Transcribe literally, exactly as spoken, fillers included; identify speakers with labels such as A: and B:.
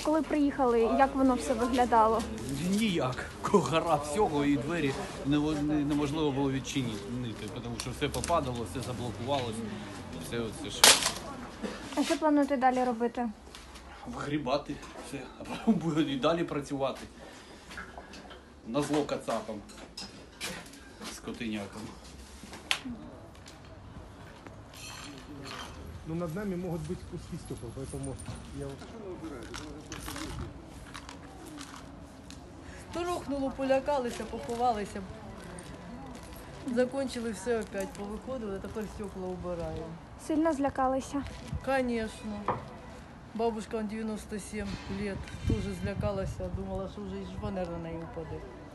A: коли приїхали, як воно все виглядало?
B: Ніяк. Гора всього і двері неможливо було відчинити, тому що все попадало, все заблокувалося, все оце ж.
A: А що плануєте далі робити?
B: Вгрібати все, а потім і далі працювати. Назло кацапам, скотинякам.
C: Ну, над нами могут быть куски стекол, поэтому я...
D: Торохнуло, полякалися, поховалися. Закончили все опять, повиходили, тепер стекла убираємо.
A: Сильно злякалися?
D: Конечно. Бабушка девяносто семь лет тоже злякалася, думала, що вже і жбанер на неї упаде.